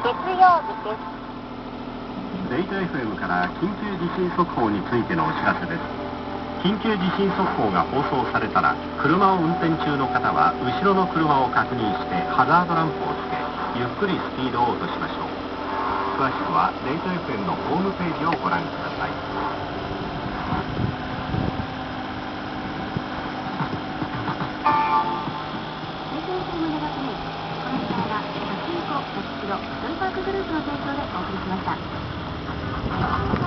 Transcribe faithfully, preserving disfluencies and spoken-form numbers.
曜日です。 レイト エフエム から緊急地震速報についてのお知らせです。緊急地震速報が放送されたら、車を運転中の方は後ろの車を確認してハザードランプをつけ、ゆっくりスピードを落としましょう。詳しくはレイト エフエム のホームページをご覧ください。 レイト エフエム ネガティブ、この時間はパチンコ、パチスロ、ジョイパークグループの提供でお送りしました。